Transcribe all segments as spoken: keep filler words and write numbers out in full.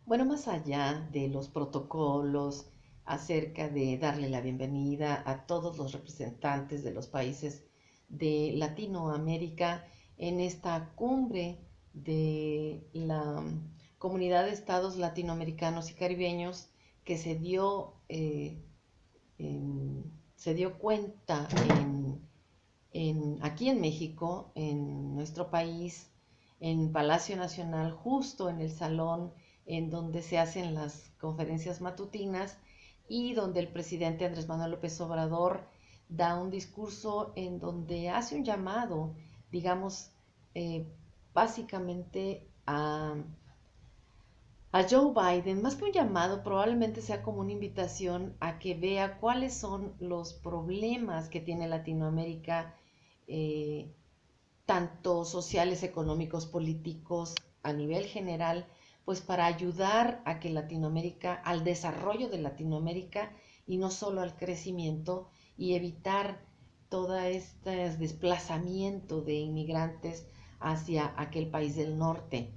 Bueno, más allá de los protocolos acerca de darle la bienvenida a todos los representantes de los países de Latinoamérica en esta cumbre de la Comunidad de Estados Latinoamericanos y Caribeños que se dio, eh, en- se dio cuenta en, en- aquí en México, en nuestro país, en Palacio Nacional, justo en el salón en donde se hacen las conferencias matutinas y donde el presidente Andrés Manuel López Obrador da un discurso en donde hace un llamado, digamos, eh, básicamente a, a Joe Biden, más que un llamado, probablemente sea como una invitación a que vea cuáles son los problemas que tiene Latinoamérica, eh, tanto sociales, económicos, políticos, a nivel general, pues para ayudar a que Latinoamérica, al desarrollo de Latinoamérica y no solo al crecimiento y evitar todo este desplazamiento de inmigrantes hacia aquel país del norte.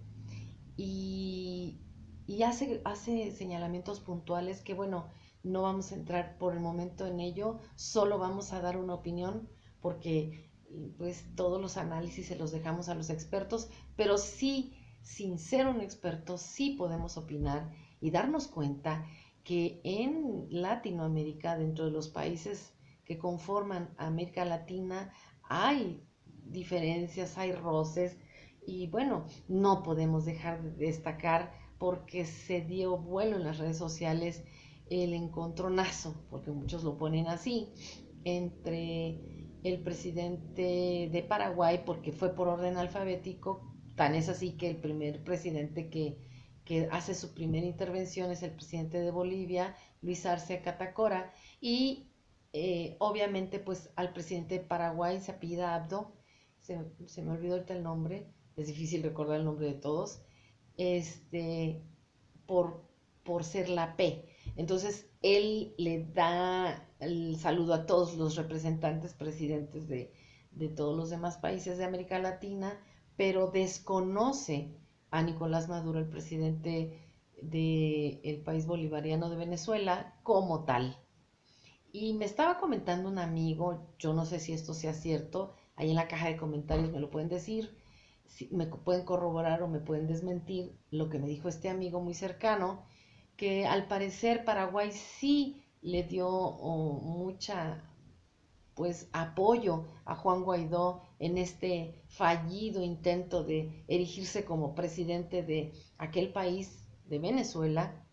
Y, y hace, hace señalamientos puntuales que, bueno, no vamos a entrar por el momento en ello, solo vamos a dar una opinión porque pues todos los análisis se los dejamos a los expertos, pero sí, sin ser un experto, sí podemos opinar y darnos cuenta que en Latinoamérica, dentro de los países que conforman América Latina, hay diferencias, hay roces, y bueno, no podemos dejar de destacar porque se dio vuelo en las redes sociales el encontronazo, porque muchos lo ponen así, entre el presidente de Paraguay, porque fue por orden alfabético, tan es así que el primer presidente que, que hace su primera intervención es el presidente de Bolivia, Luis Arce Catacora, y eh, obviamente pues al presidente de Paraguay se apellida Abdo, se, se me olvidó ahorita el nombre, es difícil recordar el nombre de todos, este, por, por ser la P. Entonces, él le da el saludo a todos los representantes, presidentes de, de todos los demás países de América Latina, pero desconoce a Nicolás Maduro, el presidente del país bolivariano de Venezuela, como tal. Y me estaba comentando un amigo, yo no sé si esto sea cierto, ahí en la caja de comentarios me lo pueden decir, si me pueden corroborar o me pueden desmentir lo que me dijo este amigo muy cercano, que al parecer Paraguay sí le dio oh, mucha pues apoyo a Juan Guaidó en este fallido intento de erigirse como presidente de aquel país de Venezuela.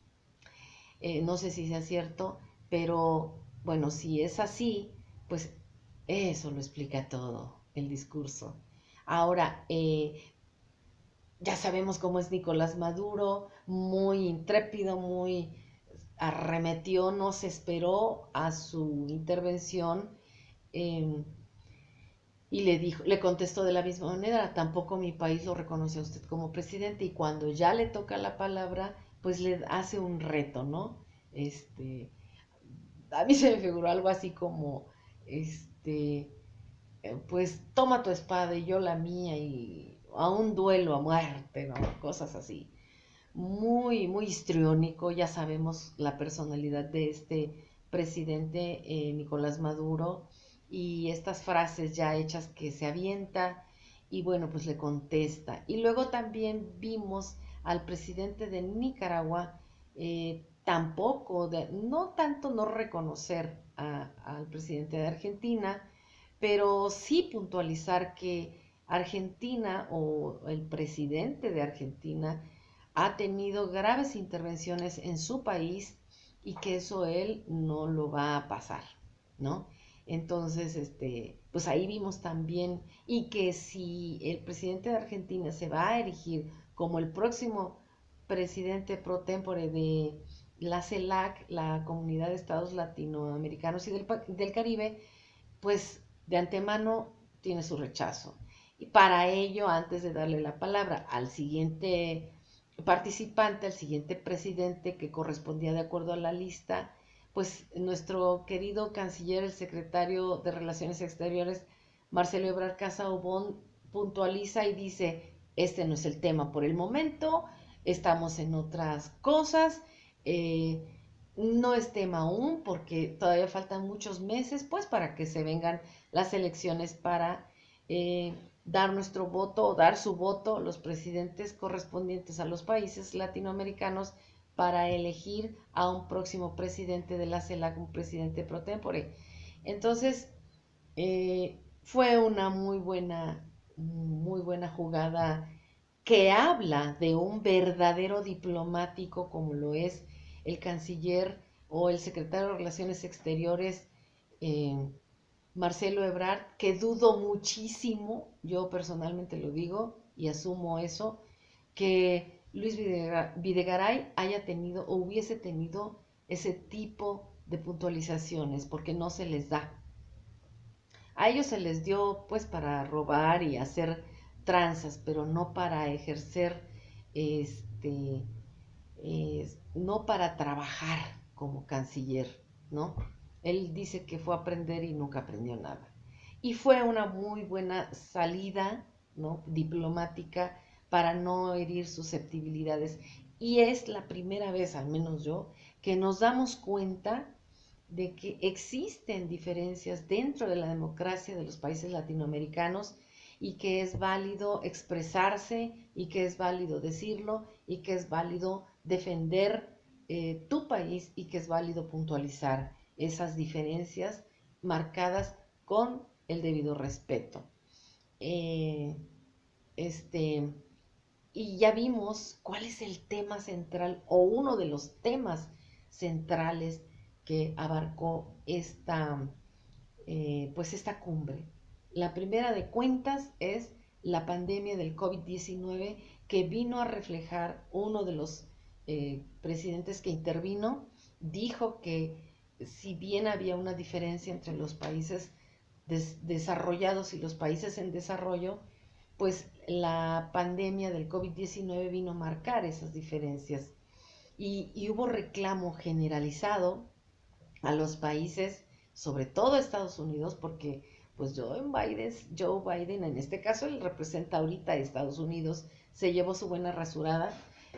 Eh, no sé si sea cierto, pero bueno, si es así, pues eso lo explica todo el discurso. Ahora, eh, ya sabemos cómo es Nicolás Maduro, muy intrépido, muy arremetió, no se esperó a su intervención, eh, y le dijo, le contestó de la misma manera, tampoco mi país lo reconoce a usted como presidente, y cuando ya le toca la palabra, pues le hace un reto, ¿no? Este, a mí se me figuró algo así como, este, eh, pues toma tu espada y yo la mía y a un duelo a muerte, ¿no? Cosas así. Muy, muy histriónico, ya sabemos la personalidad de este presidente eh, Nicolás Maduro y estas frases ya hechas que se avienta y bueno, pues le contesta. Y luego también vimos al presidente de Nicaragua eh, tampoco, de, no tanto no reconocer a, al presidente de Argentina, pero sí puntualizar que Argentina o el presidente de Argentina ha tenido graves intervenciones en su país y que eso él no lo va a pasar, ¿no? Entonces, este, pues ahí vimos también, y que si el presidente de Argentina se va a erigir como el próximo presidente pro tempore de la CELAC, la Comunidad de Estados Latinoamericanos y del, del Caribe, pues de antemano tiene su rechazo. Y para ello, antes de darle la palabra al siguiente participante, al siguiente presidente que correspondía de acuerdo a la lista, pues nuestro querido canciller, el secretario de Relaciones Exteriores, Marcelo Ebrard Casaubon, puntualiza y dice, este no es el tema por el momento, estamos en otras cosas. Eh, no es tema aún porque todavía faltan muchos meses pues para que se vengan las elecciones para eh, dar nuestro voto o dar su voto los presidentes correspondientes a los países latinoamericanos para elegir a un próximo presidente de la CELAC, un presidente pro tempore. Entonces, eh, fue una muy buena, muy buena jugada que habla de un verdadero diplomático como lo es el canciller o el secretario de Relaciones Exteriores, eh, Marcelo Ebrard, que dudo muchísimo, yo personalmente lo digo y asumo eso, que Luis Videgaray haya tenido o hubiese tenido ese tipo de puntualizaciones, porque no se les da. A ellos se les dio pues para robar y hacer tranzas, pero no para ejercer, este, eh, no para trabajar como canciller, ¿no? Él dice que fue a aprender y nunca aprendió nada. Y fue una muy buena salida, ¿no?, diplomática para no herir susceptibilidades. Y es la primera vez, al menos yo, que nos damos cuenta de que existen diferencias dentro de la democracia de los países latinoamericanos y que es válido expresarse y que es válido decirlo y que es válido defender eh, tu país y que es válido puntualizar esas diferencias marcadas con el debido respeto. Eh, este, y ya vimos cuál es el tema central o uno de los temas centrales que abarcó esta, eh, pues esta cumbre. La primera de cuentas es la pandemia del COVID diecinueve, que vino a reflejar uno de los eh, presidentes que intervino, dijo que si bien había una diferencia entre los países des desarrollados y los países en desarrollo, pues la pandemia del COVID diecinueve vino a marcar esas diferencias y, y hubo reclamo generalizado a los países, sobre todo a Estados Unidos, porque pues Joe Biden, Joe Biden, en este caso él representa ahorita a Estados Unidos, se llevó su buena rasurada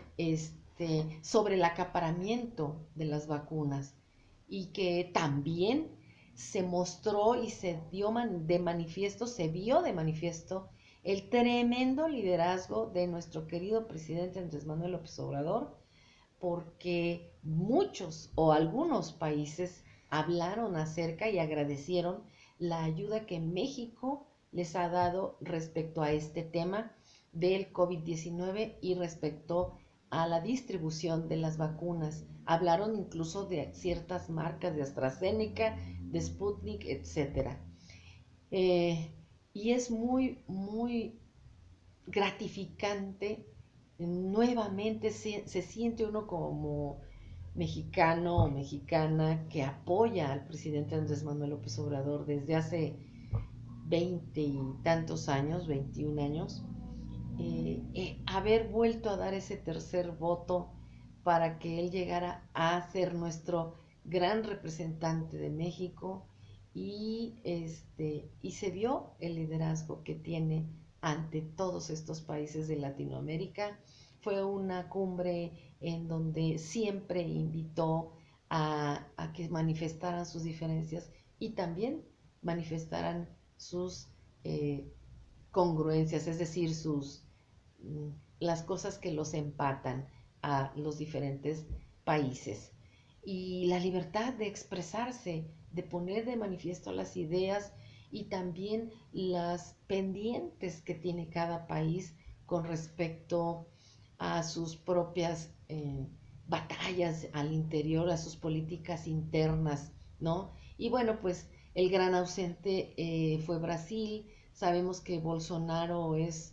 este, sobre el acaparamiento de las vacunas y que también se mostró y se dio man, de manifiesto, se vio de manifiesto el tremendo liderazgo de nuestro querido presidente Andrés Manuel López Obrador, porque muchos o algunos países hablaron acerca y agradecieron la ayuda que México les ha dado respecto a este tema del COVID diecinueve y respecto a la distribución de las vacunas. Hablaron incluso de ciertas marcas de AstraZeneca, de Sputnik, etcétera. Eh, y es muy, muy gratificante. Nuevamente se, se siente uno como mexicano o mexicana que apoya al presidente Andrés Manuel López Obrador desde hace veinte y tantos años, veintiún años, eh, eh, haber vuelto a dar ese tercer voto para que él llegara a ser nuestro gran representante de México y, este, y se vio el liderazgo que tiene ante todos estos países de Latinoamérica. Fue una cumbre en donde siempre invitó a, a que manifestaran sus diferencias y también manifestaran sus eh, congruencias, es decir, sus, las cosas que los empatan a los diferentes países. Y la libertad de expresarse, de poner de manifiesto las ideas y también las pendientes que tiene cada país con respecto a sus propias eh, batallas al interior, a sus políticas internas, ¿no? Y bueno, pues el gran ausente eh, fue Brasil. Sabemos que Bolsonaro es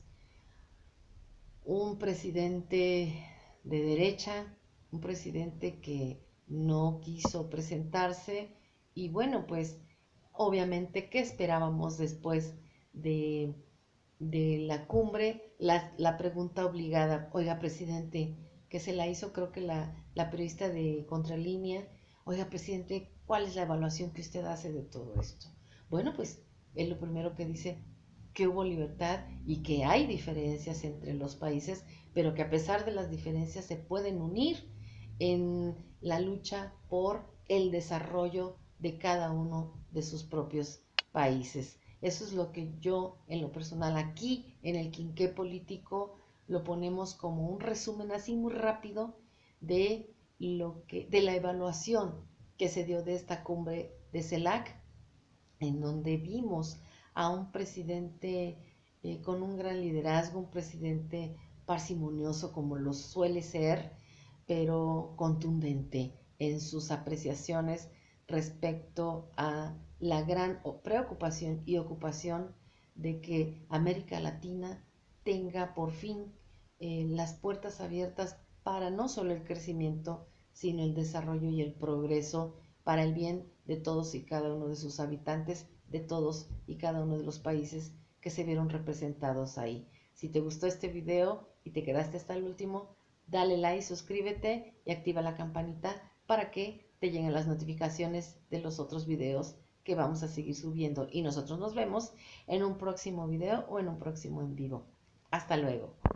un presidente de derecha, un presidente que no quiso presentarse y bueno, pues obviamente, ¿qué esperábamos después de, de la cumbre? La, la, pregunta obligada, oiga, presidente, que se la hizo creo que la, la periodista de Contralínea, oiga, presidente, ¿cuál es la evaluación que usted hace de todo esto? Bueno, pues él lo primero que dice, que hubo libertad y que hay diferencias entre los países, pero que a pesar de las diferencias se pueden unir en la lucha por el desarrollo de cada uno de sus propios países. Eso es lo que yo, en lo personal, aquí en el Quinqué Político, lo ponemos como un resumen así muy rápido de, lo que, de la evaluación que se dio de esta cumbre de CELAC, en donde vimos a un presidente eh, con un gran liderazgo, un presidente parsimonioso como lo suele ser, pero contundente en sus apreciaciones respecto a la gran preocupación y ocupación de que América Latina tenga por fin eh, las puertas abiertas para no solo el crecimiento, sino el desarrollo y el progreso para el bien de todos y cada uno de sus habitantes, de todos y cada uno de los países que se vieron representados ahí. Si te gustó este video y te quedaste hasta el último, dale like, suscríbete y activa la campanita para que te lleguen las notificaciones de los otros videos que vamos a seguir subiendo. Y nosotros nos vemos en un próximo video o en un próximo en vivo. Hasta luego.